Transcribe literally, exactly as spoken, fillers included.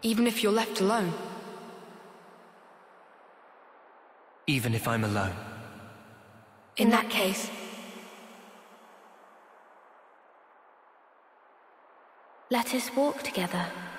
Even if you're left alone? Even if I'm alone. In that case... let us walk together.